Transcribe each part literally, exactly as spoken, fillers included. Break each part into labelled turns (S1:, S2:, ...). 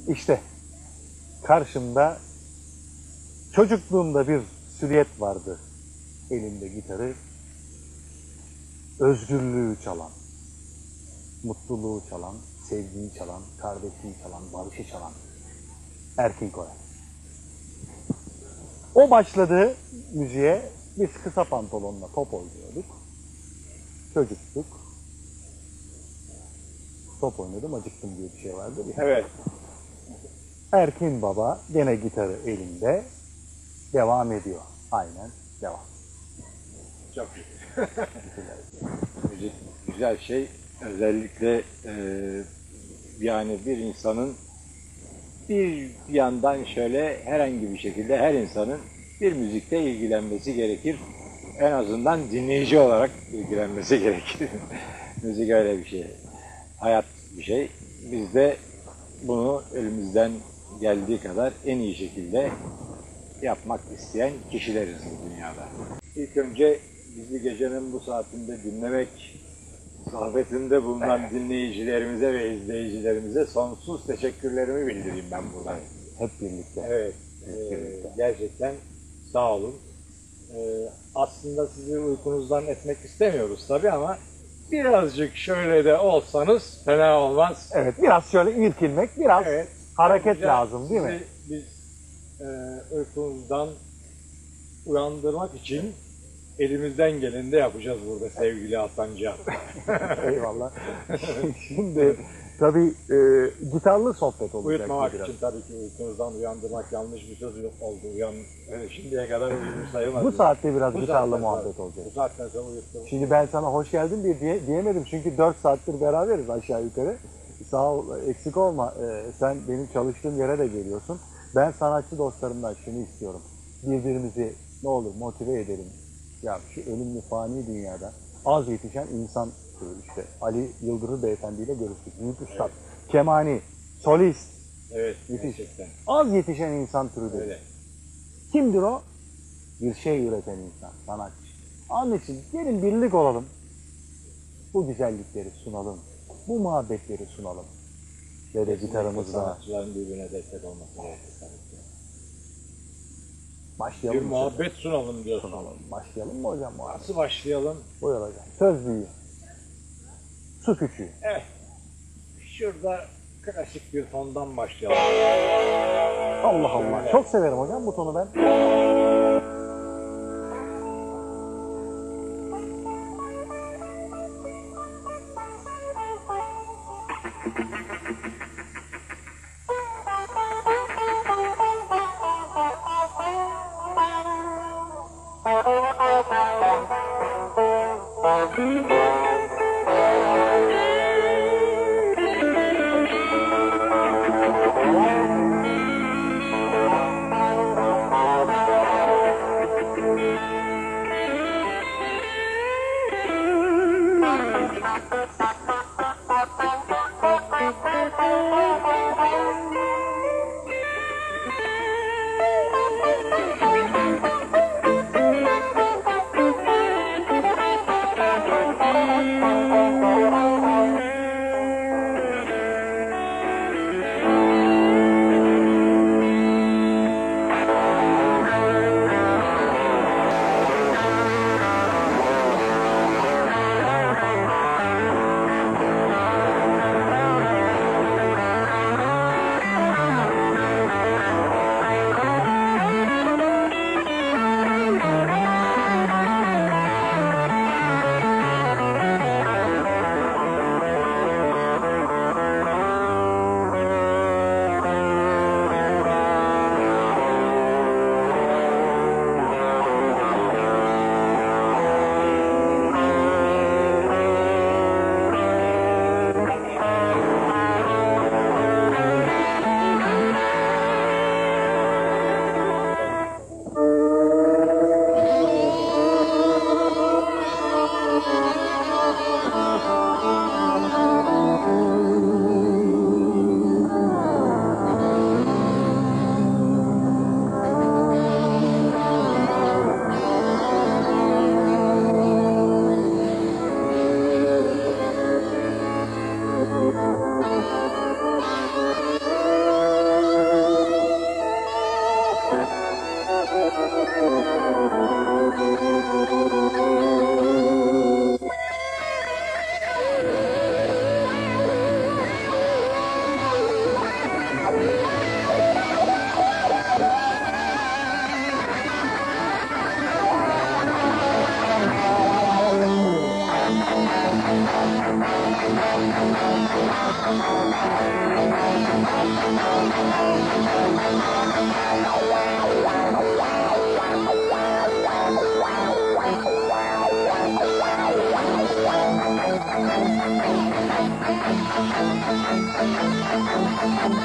S1: İşte karşımda çocukluğumda bir silüet vardı. Elimde gitarı, özgürlüğü çalan, mutluluğu çalan, sevgiyi çalan, kardeşliği çalan, barışı çalan Erkin Koray. O başladığı müziğe biz kısa pantolonla top oynuyorduk. Çocuktuk. Top oynadım, acıktım diye bir şey vardı.
S2: Evet.
S1: Erkin Baba gene gitarı elinde devam ediyor. Aynen devam.
S2: Çok güzel. Müzik güzel şey. Özellikle e, yani bir insanın bir yandan şöyle herhangi bir şekilde her insanın bir müzikte ilgilenmesi gerekir. En azından dinleyici olarak ilgilenmesi gerekir. Müzik öyle bir şey. Hayat bir şey. Biz de bunu elimizden geldiği kadar en iyi şekilde yapmak isteyen kişileriz bu dünyada. İlk önce bizi gecenin bu saatinde dinlemek, sohbetinde bulunan dinleyicilerimize ve izleyicilerimize sonsuz teşekkürlerimi bildireyim ben buradan.
S1: Hep birlikte.
S2: Evet,
S1: Hep
S2: e,
S1: birlikte.
S2: gerçekten sağ olun. E, aslında sizi uykunuzdan etmek istemiyoruz tabii ama birazcık şöyle de olsanız fena olmaz.
S1: Evet, biraz şöyle irkilmek, biraz
S2: Evet.
S1: hareket
S2: Ayrıca
S1: lazım değil mi?
S2: sizi Biz e, uykunuzdan uyandırmak için elimizden geleni de yapacağız burada sevgili Hasancan.
S1: Eyvallah. Şimdi tabii e, gitarlı sohbet olacak.
S2: Uyutmamak
S1: biraz.
S2: için tabii ki uykunuzdan uyandırmak yanlış bir söz oldu. Uyan, e, şimdiye kadar uyumuş sayılmaz.
S1: Bu saatte biraz
S2: Bu
S1: gitarlı
S2: saatten
S1: muhabbet
S2: sonra-
S1: olacak.
S2: Bu saatten sonra uyuttum.
S1: Şimdi ben sana hoş geldin diye, diye diyemedim çünkü dört saattir beraberiz aşağı yukarı. Sağ ol, eksik olma. Ee, sen benim çalıştığım yere de geliyorsun. Ben sanatçı dostlarımdan şunu istiyorum. Birbirimizi ne olur motive edelim. Ya şu ölümlü fani dünyada az yetişen insan türü işte. Ali Yıldırım beyefendiyle görüştük. Büyük üstad. Kemani, solist.
S2: Evet,
S1: Müthiş.
S2: gerçekten.
S1: Az yetişen insan türü değil.
S2: Öyle.
S1: Kimdir o? Bir şey üreten insan, sanatçı. Onun için gelin birlik olalım. Bu güzellikleri sunalım. Bu muhabbetleri sunalım. Ve de gitarımızla
S2: Sanatçıların birbirine destek olması gerekir tabii ki.
S1: başlayalım
S2: Bir
S1: mı?
S2: muhabbet sunalım diyorsun.
S1: Sunalım. Başlayalım mı hocam? muhabbet?
S2: Nasıl başlayalım?
S1: Buyur hocam. Söz büyüğü. Su küçüğü.
S2: Evet. Şurada klasik bir tondan başlayalım.
S1: Allah Allah. Çok severim hocam bu tonu ben.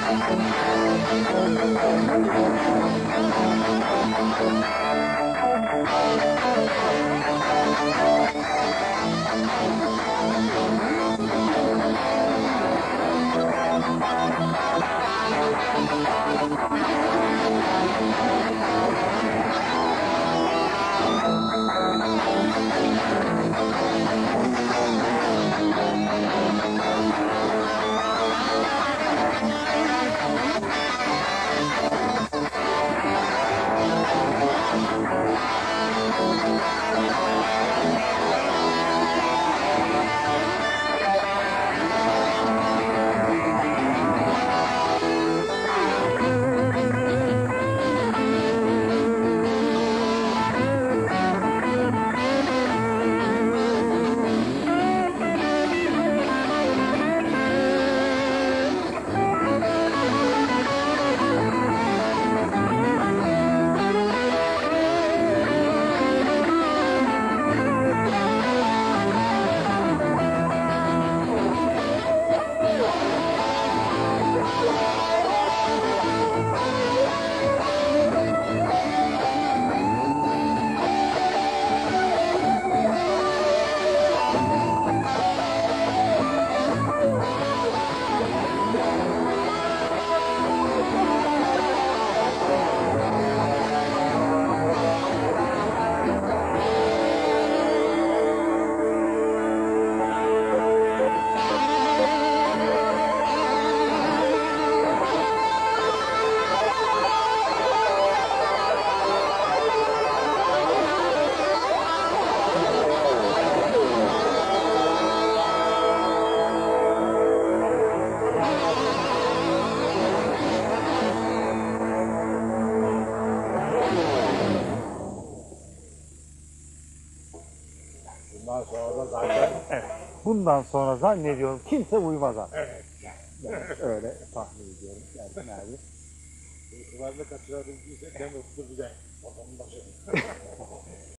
S2: Bundan sonra da zaten
S1: Evet. Bundan sonra zannediyorum kimse uyumaz artık.
S2: evet.
S1: Evet, öyle tahmin ediyorum. Yani, yani.
S2: Uykularını kaçırabildiysek ne mutlu bize. Bakalım başarılı.